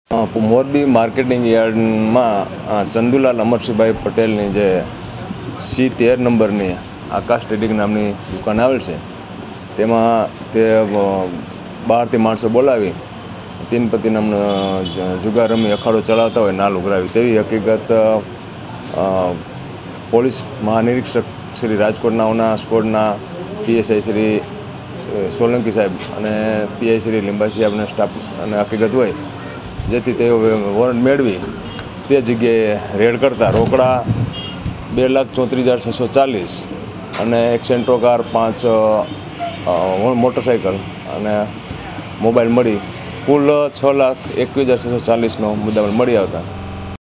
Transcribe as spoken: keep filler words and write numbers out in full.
Morbi marketing યાર્ડમાં ચંદુલાલ અમરસિંહભાઈ પટેલની જે સી તેર નંબરની આકાશ ટ્રેડિંગ નામની દુકાન આવેલ છે, તેમાં તે બહારથી માણસો બોલાવી તીનપતિ નામનો જુગાર રમી અખાડો ચલાવતા હોય નાલ ઉઘરાવી તેવી હકીકત પોલીસ મહાનિરીક્ષક શ્રી રાજકોટના સ્કોડના પીએસઆઈ શ્રી સોલંકી સાહેબ અને પીઆઈ શ્રી લીંબાસી સાહેબના સ્ટાફ અને હકીકત હોય, જેથી તેઓ વોરંટ મેળવી તે જગ્યાએ રેડ કરતા રોકડા બે લાખ ચોત્રીસ હજાર છસો ચાલીસ અને એક સેન્ટ્રો કાર, પાંચ મોટરસાઇકલ અને મોબાઈલ મળી કુલ છ લાખ એકવીસ હજાર છસો ચાલીસનો મુદ્દામાલ મળી આવતા